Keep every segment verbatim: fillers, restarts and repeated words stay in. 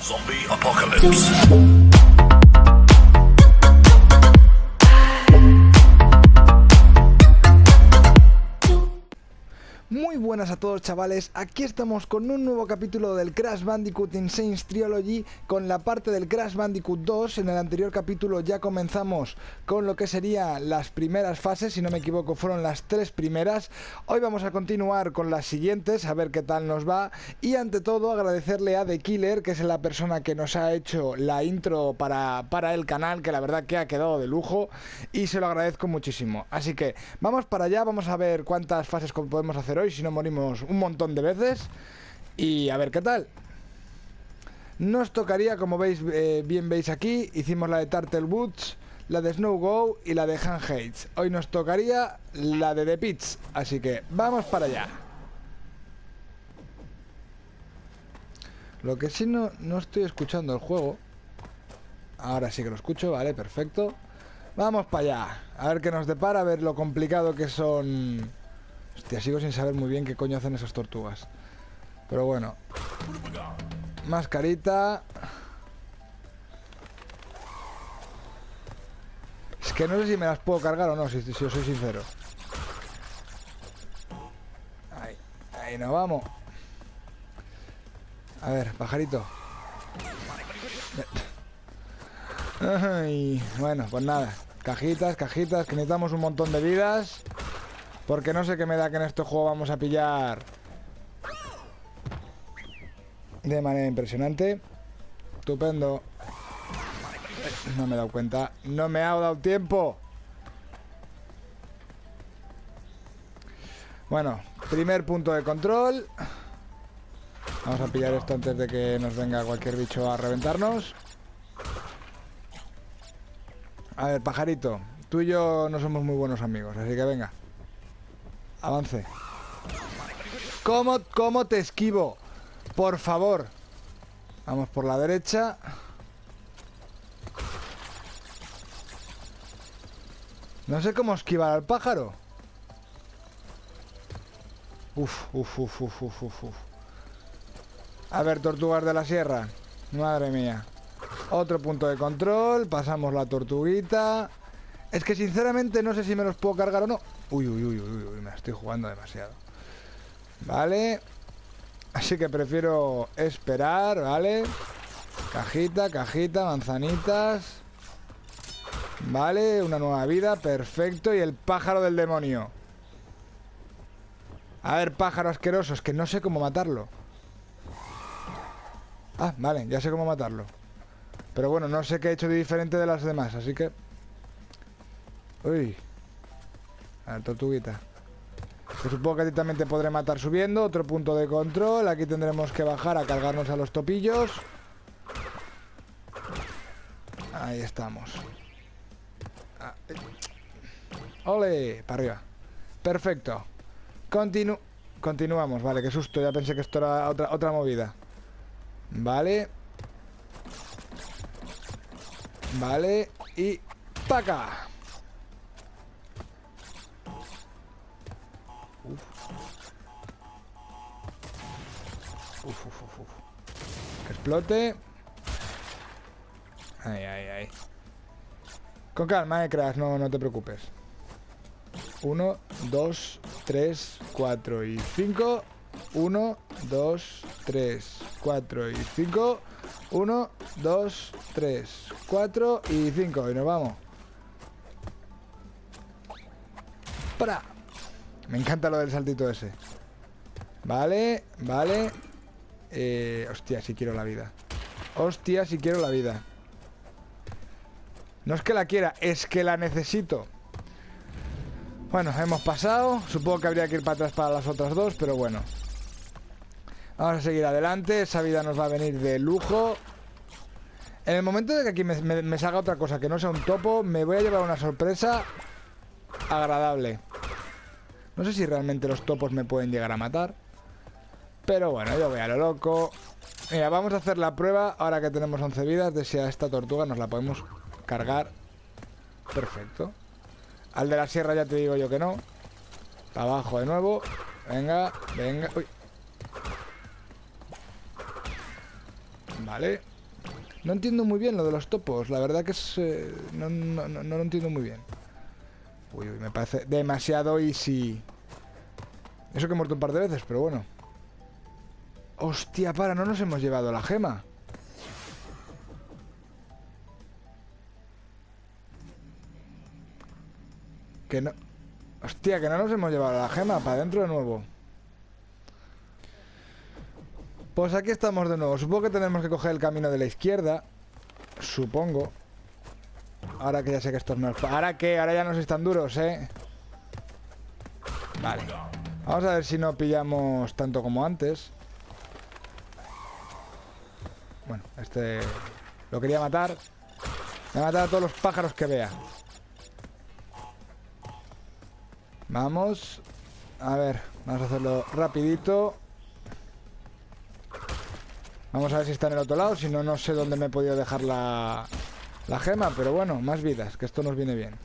Zombie Apocalypse. Muy buenas a todos, chavales, aquí estamos con un nuevo capítulo del Crash Bandicoot Insane Trilogy, con la parte del Crash Bandicoot dos. En el anterior capítulo ya comenzamos con lo que serían las primeras fases, si no me equivoco fueron las tres primeras. Hoy vamos a continuar con las siguientes, a ver qué tal nos va. Y ante todo agradecerle a The Killer, que es la persona que nos ha hecho la intro para, para el canal, que la verdad que ha quedado de lujo y se lo agradezco muchísimo. Así que vamos para allá, vamos a ver cuántas fases podemos hacer hoy, si no morimos un montón de veces, y a ver qué tal. Nos tocaría, como veis, eh, bien veis aquí, hicimos la de Turtle Woods, la de Snow Go y la de Han Heights. Hoy nos tocaría la de The Pits, así que vamos para allá. Lo que sí no, no estoy escuchando el juego. Ahora sí que lo escucho, vale, perfecto. Vamos para allá, a ver qué nos depara, a ver lo complicado que son. Hostia, sigo sin saber muy bien qué coño hacen esas tortugas. Pero bueno. Mascarita. Es que no sé si me las puedo cargar o no, si, si os soy sincero. Ahí, ahí nos vamos. A ver, pajarito. Ay, bueno, pues nada. Cajitas, cajitas, que necesitamos un montón de vidas. Porque no sé qué me da que en este juego vamos a pillar de manera impresionante. Estupendo. No me he dado cuenta. No me ha dado tiempo. Bueno, primer punto de control. Vamos a pillar esto antes de que nos venga cualquier bicho a reventarnos. A ver, pajarito, tú y yo no somos muy buenos amigos, así que venga. Avance. ¿Cómo, cómo te esquivo? Por favor. Vamos por la derecha. No sé cómo esquivar al pájaro. Uf, uf, uf, uf, uf, uf, uf. A ver, tortugas de la sierra. Madre mía. Otro punto de control. Pasamos la tortuguita. Es que sinceramente no sé si me los puedo cargar o no. Uy, uy, uy, uy, uy, me la estoy jugando demasiado. Vale. Así que prefiero esperar, ¿vale? Cajita, cajita, manzanitas. Vale, una nueva vida, perfecto. Y el pájaro del demonio. A ver, pájaro asqueroso, es que no sé cómo matarlo. Ah, vale, ya sé cómo matarlo. Pero bueno, no sé qué he hecho de diferente de las demás, así que... Uy. A ver, tortuguita. Que supongo que a ti también te podré matar subiendo. Otro punto de control. Aquí tendremos que bajar a cargarnos a los topillos. Ahí estamos. Ah, eh. ¡Ole! Para arriba. Perfecto. Continu Continuamos. Vale, qué susto. Ya pensé que esto era otra, otra movida. Vale. Vale. Y... ¡paca! Uf. Uf, uf, uf, uf. Que explote. Ay, ay, ay. Con calma, eh, Crash, no, no te preocupes. Uno, dos, tres, cuatro y cinco. Uno, dos, tres, cuatro y cinco. Uno, dos, tres, cuatro y cinco. Y nos vamos. ¡Para! Me encanta lo del saltito ese. Vale, vale. Eh, hostia, si quiero la vida. Hostia, si quiero la vida. No es que la quiera, es que la necesito. Bueno, hemos pasado. Supongo que habría que ir para atrás para las otras dos, pero bueno. Vamos a seguir adelante. Esa vida nos va a venir de lujo. En el momento de que aquí me, me, me salga otra cosa que no sea un topo, me voy a llevar una sorpresa agradable. No sé si realmente los topos me pueden llegar a matar. Pero bueno, yo voy a lo loco. Mira, vamos a hacer la prueba, ahora que tenemos once vidas, de si a esta tortuga nos la podemos cargar. Perfecto. Al de la sierra ya te digo yo que no. Para abajo de nuevo. Venga, venga. Uy. Vale. No entiendo muy bien lo de los topos. La verdad que es... Eh, no, no, no, no lo entiendo muy bien. Uy, uy, me parece demasiado easy. Eso que he muerto un par de veces, pero bueno. Hostia, para, no nos hemos llevado la gema. Que no... Hostia, que no nos hemos llevado la gema. Para adentro de nuevo. Pues aquí estamos de nuevo. Supongo que tenemos que coger el camino de la izquierda. Supongo. Ahora que ya sé que estos no... ¿Ahora qué? Ahora ya no están duros, ¿eh? Vale. Vamos a ver si no pillamos tanto como antes. Bueno, este... Lo quería matar. Voy a matar a todos los pájaros que vea. Vamos. A ver, vamos a hacerlo rapidito. Vamos a ver si está en el otro lado. Si no, no sé dónde me he podido dejar la, la gema. Pero bueno, más vidas, que esto nos viene bien.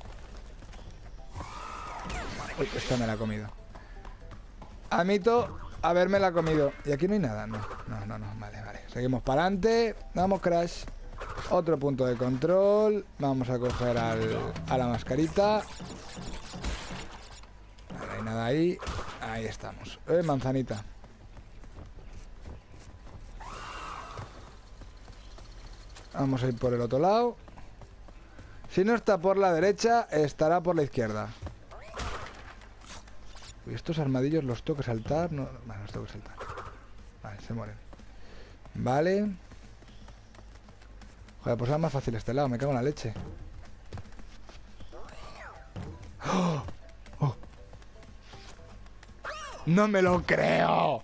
Uy, esta me la ha comido. Admito haberme la comido. Y aquí no hay nada. No, no, no, no. Vale, vale. Seguimos para adelante. Vamos, Crash. Otro punto de control. Vamos a coger al, a la mascarita. No hay nada ahí. Ahí estamos. Eh, manzanita. Vamos a ir por el otro lado. Si no está por la derecha, estará por la izquierda. Uy, estos armadillos los tengo que saltar. No, no, vale, los tengo que saltar. Vale, se mueren. Vale. Joder, pues era más fácil este lado. Me cago en la leche. ¡Oh! ¡Oh! ¡No me lo creo!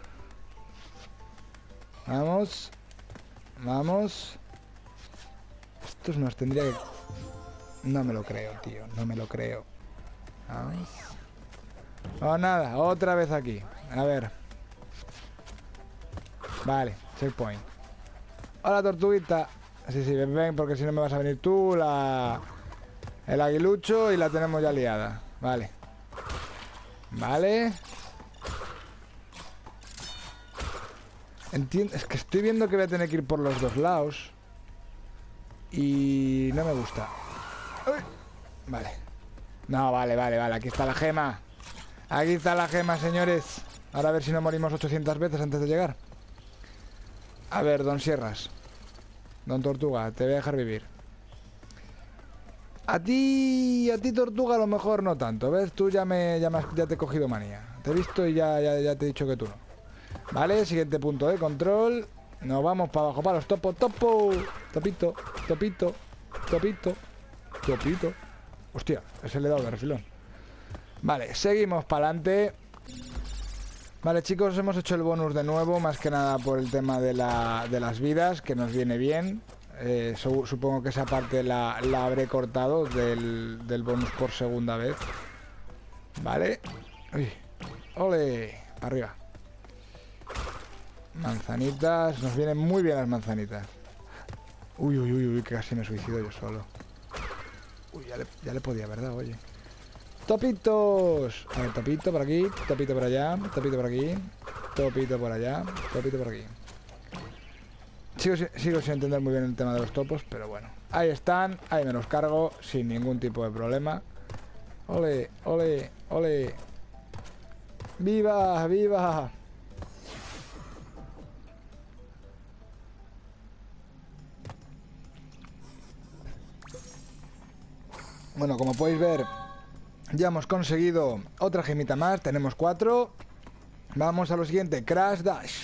Vamos. Vamos. Estos nos tendría que... No me lo creo, tío. No me lo creo. Vamos. Oh, nada. Otra vez aquí. A ver. Vale. Checkpoint. Hola, tortuguita. Sí, sí, ven, ven, porque si no me vas a venir tú, la... El aguilucho, y la tenemos ya liada. Vale. Vale. Entiendo. Es que estoy viendo que voy a tener que ir por los dos lados. Y no me gusta. Uy. Vale. No, vale, vale, vale. Aquí está la gema. Aquí está la gema, señores. Ahora a ver si no morimos ochocientas veces antes de llegar. A ver, don Sierras. Don Tortuga, te voy a dejar vivir. A ti, a ti Tortuga a lo mejor no tanto. ¿Ves? Tú ya me, ya, me has, ya te he cogido manía. Te he visto y ya, ya, ya te he dicho que tú no. Vale, siguiente punto de control. Nos vamos para abajo, para los topos. ¡Topo! Topito, topito, topito, topito. Hostia, ese le he dado de refilón. Vale, seguimos para adelante. Vale, chicos, hemos hecho el bonus de nuevo. Más que nada por el tema de, la, de las vidas, que nos viene bien. eh, su, Supongo que esa parte la, la habré cortado del, del bonus por segunda vez. Vale. Uy. ¡Ole! Para arriba. Manzanitas. Nos vienen muy bien las manzanitas. Uy, uy, uy, uy, que casi me suicido yo solo. Uy, ya le, ya le podía, ¿verdad? Oye. ¡Topitos! A ver, topito por aquí, topito por allá, topito por aquí, topito por allá, topito por aquí. Sigo, sigo sin entender muy bien el tema de los topos, pero bueno. Ahí están, ahí me los cargo sin ningún tipo de problema. ¡Ole, ole, ole! ¡Viva, viva! Bueno, como podéis ver, ya hemos conseguido otra gemita más. Tenemos cuatro. Vamos a lo siguiente, Crash Dash.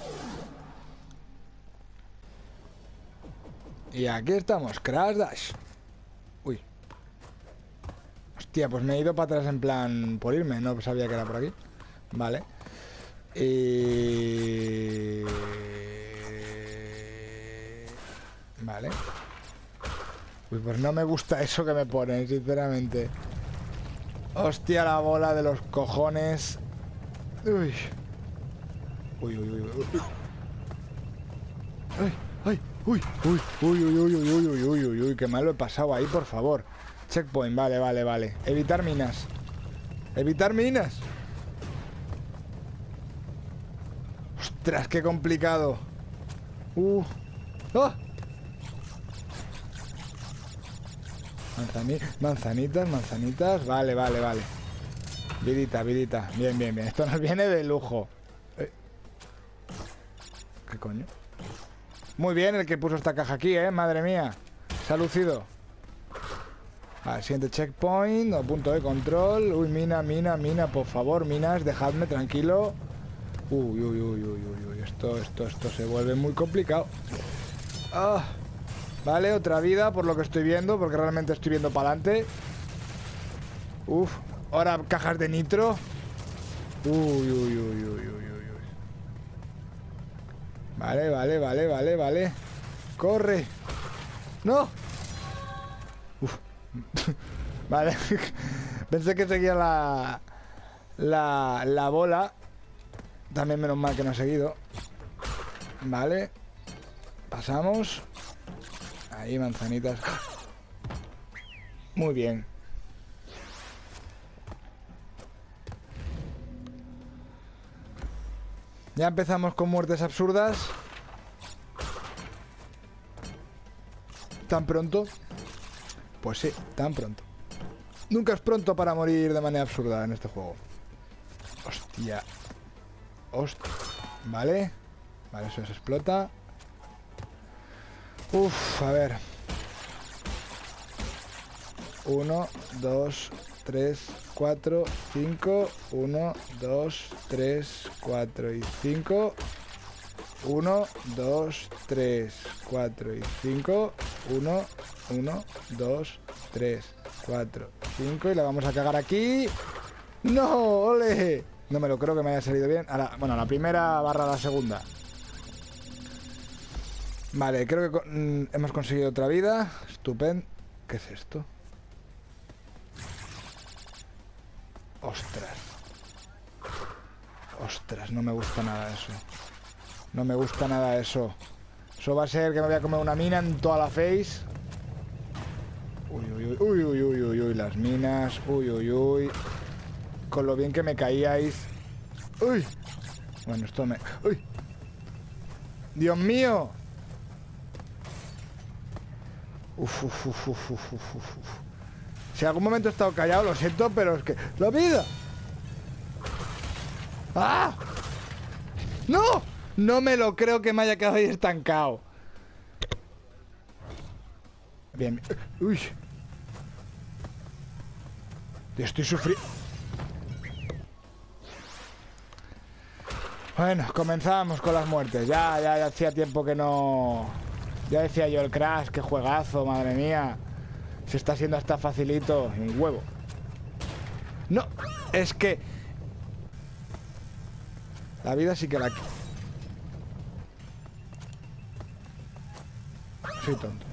Y aquí estamos, Crash Dash. Uy. Hostia, pues me he ido para atrás en plan por irme. No sabía que era por aquí. Vale. Y... Vale. Uy, pues no me gusta eso que me ponen, sinceramente. Hostia, la bola de los cojones. Uy. Uy, uy, uy, uy. Ay, ay, uy, uy, uy, uy, uy, uy, uy, uy, uy, uy, uy, qué mal lo he pasado ahí, por favor. Checkpoint, vale, vale, vale. Evitar minas. Evitar minas. Ostras, qué complicado. Uh. ¡Oh! Manzani manzanitas, manzanitas. Vale, vale, vale. Vidita, vidita. Bien, bien, bien. Esto nos viene de lujo. Eh. ¿Qué coño? Muy bien el que puso esta caja aquí, ¿eh? Madre mía. Se ha lucido. Vale, siguiente checkpoint o punto de control. Uy, mina, mina, mina. Por favor, minas, dejadme tranquilo. Uy, uy, uy, uy, uy, uy. Esto, esto, esto se vuelve muy complicado. Ah. Vale, otra vida por lo que estoy viendo, porque realmente estoy viendo para adelante. Uf, ahora cajas de nitro. Uy, uy, uy, uy, uy, uy, uy. Vale, vale, vale, vale, vale. Corre. No. Uf. Vale. Pensé que seguía la, la la bola. También menos mal que no ha seguido. Vale. Pasamos. Ahí, manzanitas. Muy bien. Ya empezamos con muertes absurdas. ¿Tan pronto? Pues sí, tan pronto. Nunca es pronto para morir de manera absurda en este juego. Hostia. Hostia. Vale. Vale, eso se explota. Uf, a ver. Uno, dos, tres, cuatro, cinco. Uno, dos, tres, cuatro y cinco. Uno, dos, tres, cuatro y cinco. Uno, uno, dos, tres, cuatro, cinco. Y la vamos a cagar aquí. ¡No! ¡Ole! No me lo creo que me haya salido bien. A la, bueno, la primera barra la segunda. Vale, creo que mm, hemos conseguido otra vida. Estupendo. ¿Qué es esto? Ostras. Ostras, no me gusta nada eso. No me gusta nada eso. Eso va a ser que me voy a comer una mina en toda la face. Uy, uy, uy, uy, uy, uy, uy, uy, las minas. Uy, uy, uy. Con lo bien que me caíais. Uy. Bueno, esto me... Uy. Dios mío. Uf, uf, uf, uf, uf, uf, uf. Si en algún momento he estado callado, lo siento, pero es que... ¡La vida! ¡Ah! ¡No! No me lo creo que me haya quedado ahí estancado. Bien. Uy. Estoy sufriendo. Bueno, comenzamos con las muertes. Ya, ya, ya hacía tiempo que no... Ya decía yo, el Crash, qué juegazo, madre mía. Se está haciendo hasta facilito. Un huevo. No, es que... La vida sí que la... Soy tonto.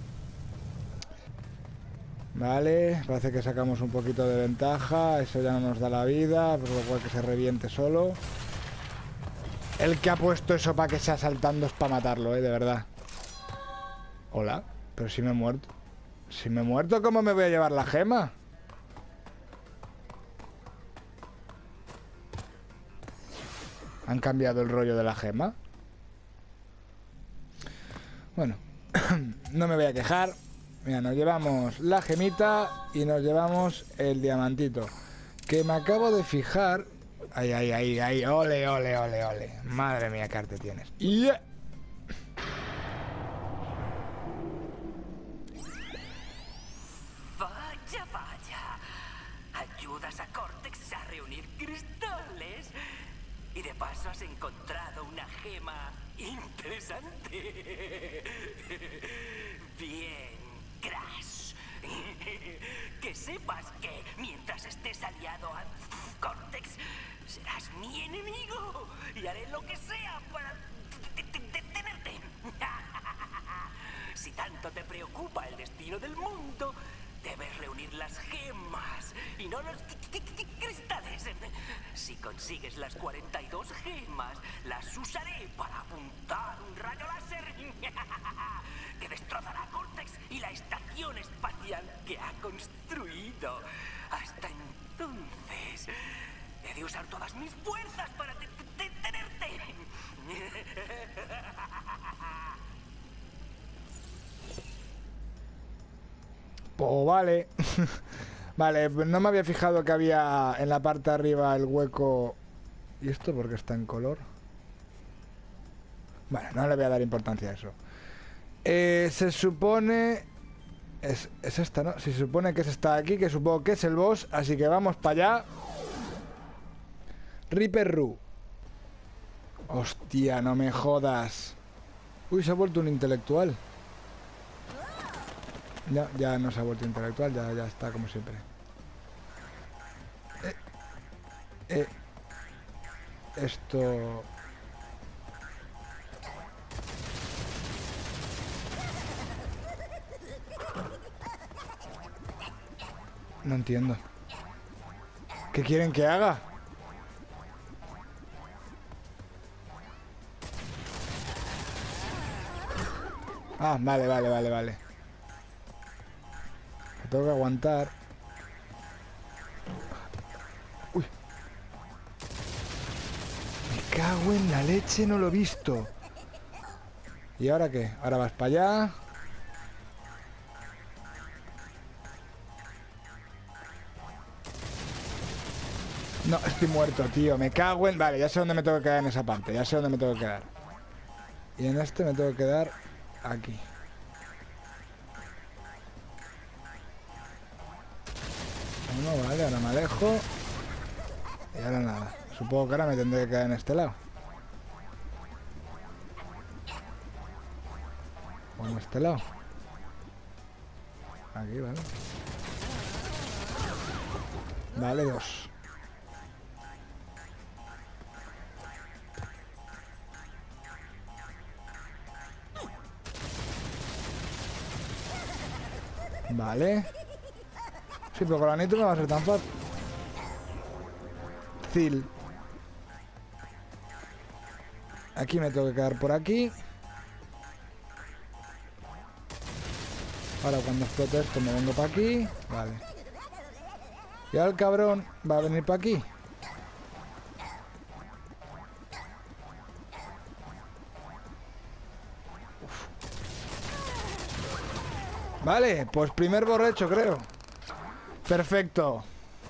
Vale, parece que sacamos un poquito de ventaja. Eso ya no nos da la vida, por lo cual que se reviente solo. El que ha puesto eso para que sea saltando es para matarlo, eh, de verdad. Hola, pero si me he muerto. Si me he muerto, ¿cómo me voy a llevar la gema? ¿Han cambiado el rollo de la gema? Bueno, no me voy a quejar. Mira, nos llevamos la gemita y nos llevamos el diamantito. Que me acabo de fijar. Ay, ay, ay, ay, ole, ole, ole, ole. Madre mía, qué arte tienes. Yeah. Vaya, vaya. Ayudas a Cortex a reunir cristales. Y de paso has encontrado una gema interesante. Bien, Crash. Que sepas que mientras estés aliado a Cortex, serás mi enemigo y haré lo que sea para detenerte. Si tanto te preocupa el destino del mundo, debes reunir las gemas y no los cristales. Si consigues las cuarenta y dos gemas, las usaré para apuntar un rayo láser que destrozará Cortex y la estación espacial que ha construido. Hasta entonces, he de usar todas mis fuerzas para detenerte. Pues vale. Vale, no me había fijado que había en la parte de arriba el hueco. ¿Y esto por qué está en color? Bueno, no le voy a dar importancia a eso. Eh, se supone... Es, es esta, ¿no? Si se supone que es esta de aquí, que supongo que es el boss. Así que vamos para allá. Reaper Ru. Hostia, no me jodas. Uy, se ha vuelto un intelectual. Ya, ya no se ha vuelto intelectual, ya, ya está como siempre. Eh, eh, esto... No entiendo. ¿Qué quieren que haga? Ah, vale, vale, vale, vale. Me tengo que aguantar. Uy. Me cago en la leche, no lo he visto. ¿Y ahora qué? Ahora vas para allá. No, estoy muerto, tío. Me cago en... Vale, ya sé dónde me tengo que quedar en esa parte. Ya sé dónde me tengo que quedar. Y en este me tengo que quedar aquí. Bueno, vale, ahora me alejo. Y ahora nada. Supongo que ahora me tendré que quedar en este lado. O en este lado. Aquí, vale. Vale, dos. Vale. Sí, pero con la nitro no va a ser tan fácil. Aquí me tengo que quedar por aquí. Ahora cuando explote esto me vengo para aquí. Vale. Y ahora el cabrón va a venir para aquí. Uf. Vale, pues primer borracho creo. Perfecto.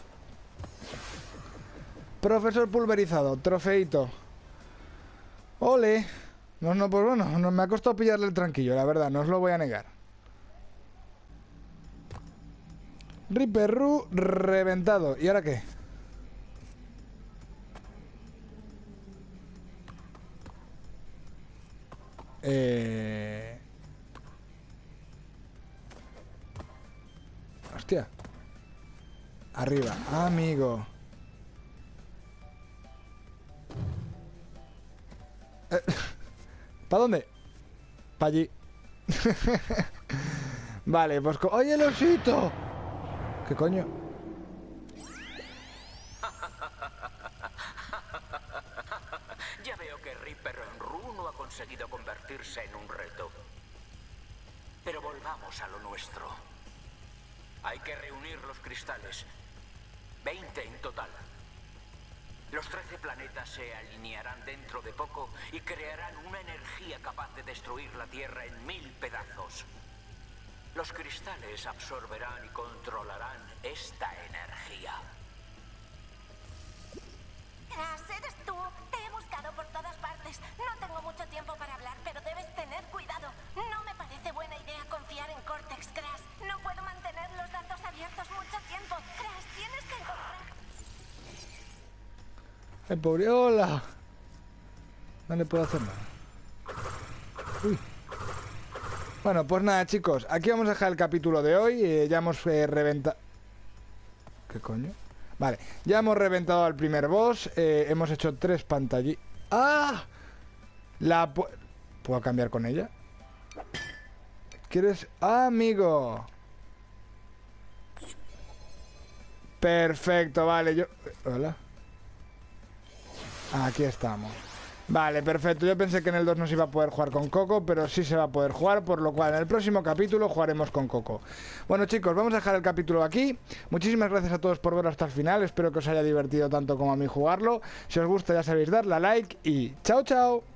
Profesor pulverizado, trofeito. Ole. No, no, pues bueno, no, me ha costado pillarle el tranquillo, la verdad, no os lo voy a negar. Reaper Ru reventado. ¿Y ahora qué? Eh... Hostia. Arriba, amigo. Eh, ¿Para dónde? Para allí. Vale, pues... ¡Oye, el osito! ¿Qué coño? Ya veo que Reaper Ru no ha conseguido convertirse en un reto. Pero volvamos a lo nuestro. Hay que reunir los cristales. veinte en total. Los trece planetas se alinearán dentro de poco y crearán una energía capaz de destruir la Tierra en mil pedazos. Los cristales absorberán y controlarán esta energía. Crash, eres tú. Te he buscado por todas partes. No tengo mucho tiempo para hablar, pero debes tener cuidado. No me parece buena idea confiar en Cortex, Crash. No puedo mantener los datos abiertos mucho tiempo. Crash, tienes que encontrar... El pobre... ¡Hola! No le puedo hacer nada. Uy. Bueno, pues nada, chicos. Aquí vamos a dejar el capítulo de hoy. Eh, ya hemos eh, reventado... ¿Qué coño? Vale, ya hemos reventado al primer boss. eh, Hemos hecho tres pantallas. ¡Ah! La pu... ¿Puedo cambiar con ella? ¿Quieres...? ¡Ah, amigo! Perfecto, vale, yo... Hola. Aquí estamos. Vale, perfecto. Yo pensé que en el dos no se iba a poder jugar con Coco, pero sí se va a poder jugar, por lo cual en el próximo capítulo jugaremos con Coco. Bueno, chicos, vamos a dejar el capítulo aquí. Muchísimas gracias a todos por verlo hasta el final. Espero que os haya divertido tanto como a mí jugarlo. Si os gusta, ya sabéis, darle a like y chao, chao.